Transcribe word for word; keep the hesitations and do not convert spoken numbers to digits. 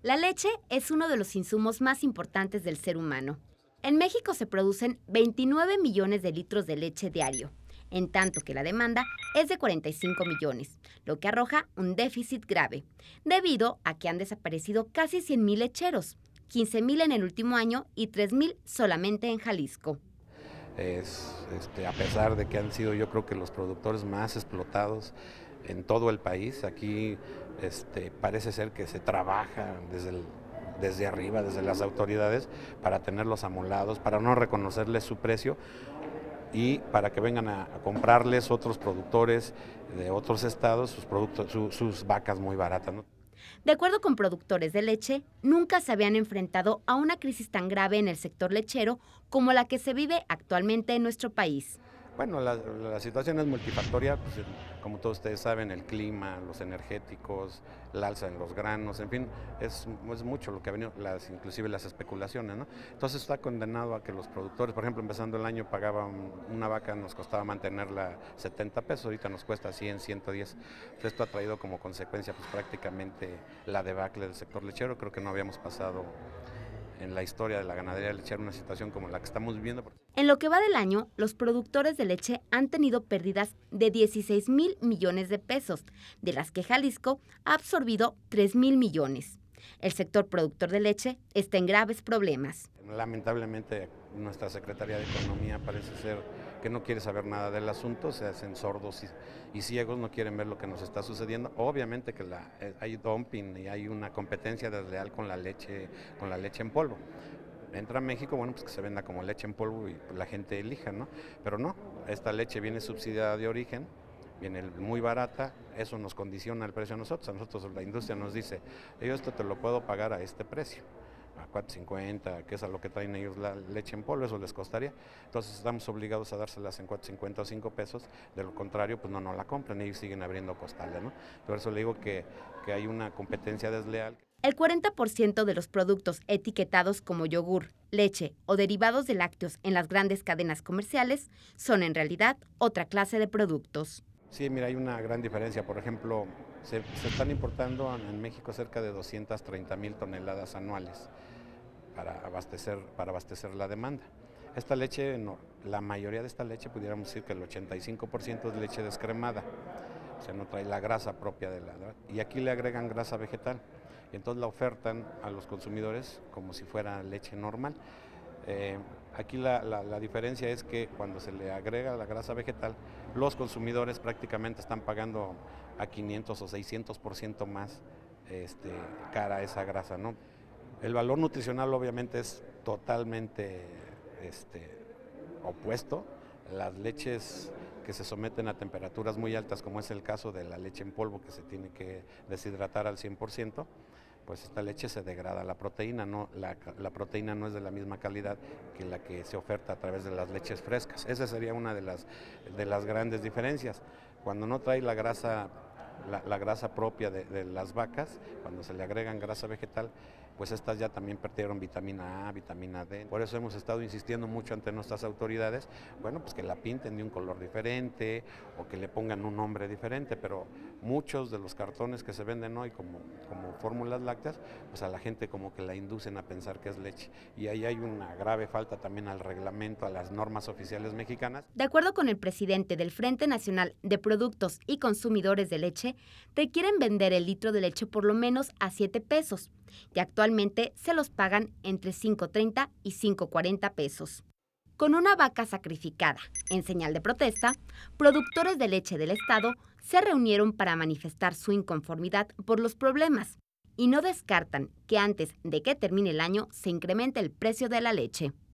La leche es uno de los insumos más importantes del ser humano. En México se producen veintinueve millones de litros de leche diario, en tanto que la demanda es de cuarenta y cinco millones, lo que arroja un déficit grave, debido a que han desaparecido casi cien mil lecheros, quince mil en el último año y tres mil solamente en Jalisco. Es, este, a pesar de que han sido, yo creo que los productores más explotados en todo el país, aquí este, parece ser que se trabaja desde, el, desde arriba, desde las autoridades, para tenerlos amolados, para no reconocerles su precio y para que vengan a, a comprarles otros productores de otros estados sus, productos, su, sus vacas muy baratas, ¿no? De acuerdo con productores de leche, nunca se habían enfrentado a una crisis tan grave en el sector lechero como la que se vive actualmente en nuestro país. Bueno, la, la situación es multifactorial, pues, como todos ustedes saben, el clima, los energéticos, el alza en los granos, en fin, es, es mucho lo que ha venido, las, inclusive las especulaciones, ¿no? Entonces está condenado a que los productores, por ejemplo, empezando el año pagaban una vaca, nos costaba mantenerla setenta pesos, ahorita nos cuesta cien, ciento diez. Entonces, esto ha traído como consecuencia pues prácticamente la debacle del sector lechero. Creo que no habíamos pasado en la historia de la ganadería lechera una situación como la que estamos viviendo. En lo que va del año, los productores de leche han tenido pérdidas de dieciséis mil millones de pesos, de las que Jalisco ha absorbido tres mil millones. El sector productor de leche está en graves problemas. Lamentablemente, nuestra Secretaría de Economía parece ser que no quiere saber nada del asunto, se hacen sordos y, y ciegos, no quieren ver lo que nos está sucediendo. Obviamente que la, eh, hay dumping y hay una competencia desleal con la leche, con la leche en polvo. Entra a México, bueno, pues que se venda como leche en polvo y pues, la gente elija, ¿no? Pero no, esta leche viene subsidiada de origen, viene muy barata, eso nos condiciona el precio a nosotros. A nosotros la industria nos dice, yo esto te lo puedo pagar a este precio, a cuatro cincuenta, que es a lo que traen ellos la leche en polvo, eso les costaría. Entonces estamos obligados a dárselas en cuatro cincuenta o cinco pesos, de lo contrario, pues no, no la compran, ellos siguen abriendo costales, ¿no? Por eso le digo que, que hay una competencia desleal. El cuarenta por ciento de los productos etiquetados como yogur, leche o derivados de lácteos en las grandes cadenas comerciales son en realidad otra clase de productos. Sí, mira, hay una gran diferencia. Por ejemplo, se, se están importando en México cerca de doscientas treinta mil toneladas anuales para abastecer, para abastecer la demanda. Esta leche, no, la mayoría de esta leche, pudiéramos decir que el ochenta y cinco por ciento es leche descremada, o sea, no trae la grasa propia de la... Y aquí le agregan grasa vegetal, y entonces la ofertan a los consumidores como si fuera leche normal. Eh, aquí la, la, la diferencia es que cuando se le agrega la grasa vegetal, los consumidores prácticamente están pagando a quinientos o seiscientos por ciento más este, cara a esa grasa, ¿no? El valor nutricional obviamente es totalmente este, opuesto. Las leches que se someten a temperaturas muy altas, como es el caso de la leche en polvo que se tiene que deshidratar al cien por ciento, pues esta leche se degrada la proteína, no, la, la proteína no es de la misma calidad que la que se oferta a través de las leches frescas. Esa sería una de las, de las grandes diferencias. Cuando no trae la grasa, la, la grasa propia de, de las vacas, cuando se le agregan grasa vegetal, pues estas ya también perdieron vitamina A, vitamina D. Por eso hemos estado insistiendo mucho ante nuestras autoridades, bueno, pues que la pinten de un color diferente o que le pongan un nombre diferente, pero muchos de los cartones que se venden hoy como, como fórmulas lácteas, pues a la gente como que la inducen a pensar que es leche. Y ahí hay una grave falta también al reglamento, a las normas oficiales mexicanas. De acuerdo con el presidente del Frente Nacional de Productos y Consumidores de Leche, requieren vender el litro de leche por lo menos a siete pesos. Y actualmente se los pagan entre cinco treinta y cinco cuarenta pesos. Con una vaca sacrificada en señal de protesta, productores de leche del estado se reunieron para manifestar su inconformidad por los problemas y no descartan que antes de que termine el año se incremente el precio de la leche.